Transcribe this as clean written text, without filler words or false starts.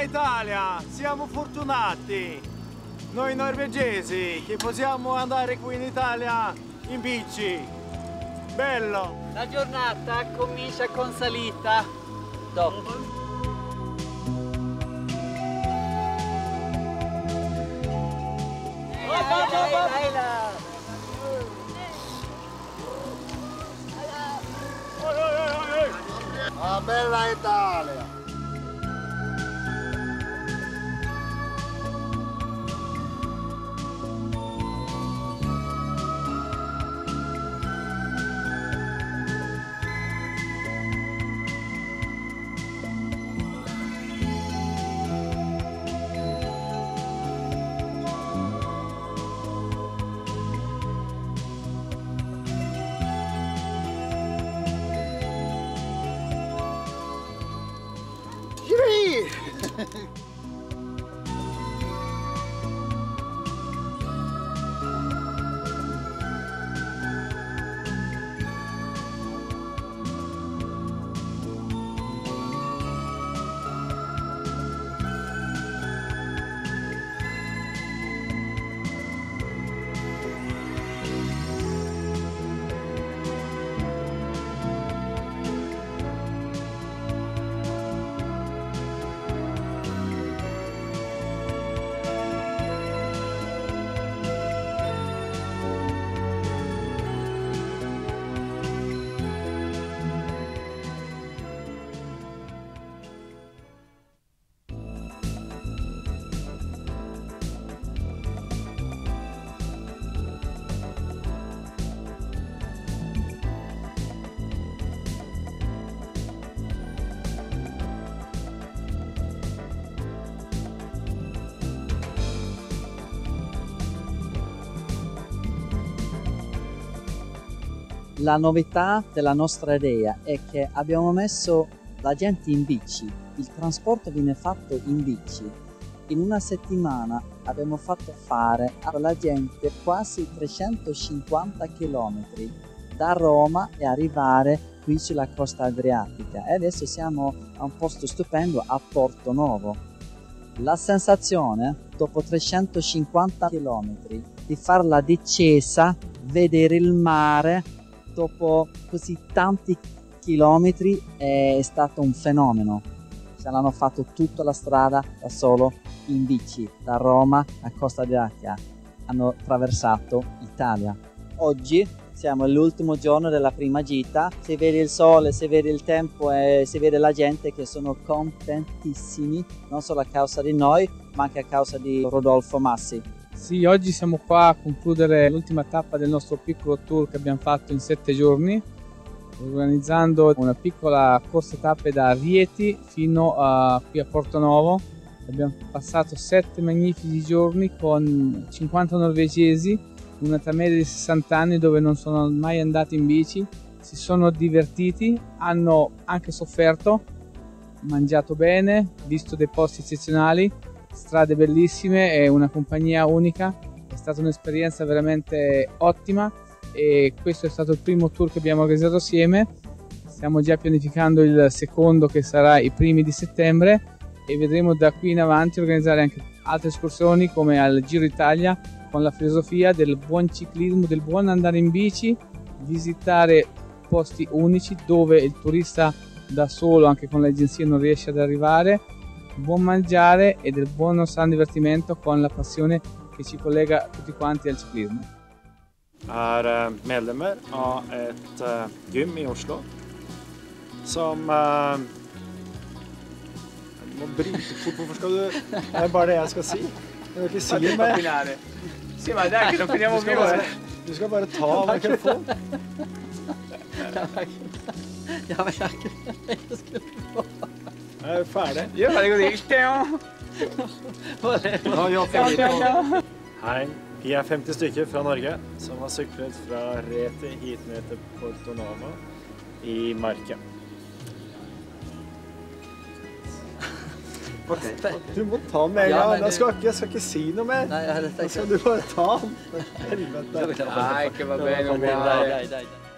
bella Italia, siamo fortunati noi norvegesi che possiamo andare qui in Italia in bici. Bello! La giornata comincia con salita dopo. La bella Italia! La novità della nostra idea è che abbiamo messo la gente in bici, il trasporto viene fatto in bici. In una settimana abbiamo fatto fare alla gente quasi 350 km da Roma e arrivare qui sulla costa adriatica e adesso siamo a un posto stupendo a Porto Novo. La sensazione dopo 350 km di fare la discesa, vedere il mare dopo così tanti chilometri è stato un fenomeno. Ce l'hanno fatto tutta la strada da solo in bici, da Roma a Costa Adriatica. Hanno attraversato Italia. Oggi siamo all'ultimo giorno della prima gita. Si vede il sole, si vede il tempo e si vede la gente che sono contentissimi, non solo a causa di noi, ma anche a causa di Rodolfo Massi. Sì, oggi siamo qua a concludere l'ultima tappa del nostro piccolo tour che abbiamo fatto in 7 giorni, organizzando una piccola corsa tappe da Rieti fino qui a Porto Novo. Abbiamo passato 7 magnifici giorni con 50 norvegesi, un'età media di 60 anni dove non sono mai andati in bici, si sono divertiti, hanno anche sofferto, mangiato bene, visto dei posti eccezionali, strade bellissime e una compagnia unica. È stata un'esperienza veramente ottima e questo è stato il primo tour che abbiamo organizzato assieme. Stiamo già pianificando il secondo che sarà i primi di settembre e vedremo da qui in avanti organizzare anche altre escursioni come al Giro Italia con la filosofia del buon ciclismo, del buon andare in bici, visitare posti unici dove il turista da solo anche con le agenzie non riesce ad arrivare, buon mangiare e del buon sano divertimento con la passione che ci collega tutti quanti al ciclismo. Är medlemmer av ett gym i Oslo som Hvorfor skal du Det er bare det jeg skal si. Du kan ikke si mer. Sì, ma dai che non finiamo più, Du skal bare ta mikrofonen. Ja, men jag skulle få. Er du ferdig? Io farei così. Ja, jag får Hei, vi er 50 stykker fra Norge som har syklet fra Reti hit ned til Porto Novo i Marke. Okay. Du må ta den med en gang. Jeg skal ikke si noe mer. Nei, Da skal du bare ta den. Helvete. Dai, che va bene, uguale. Dai.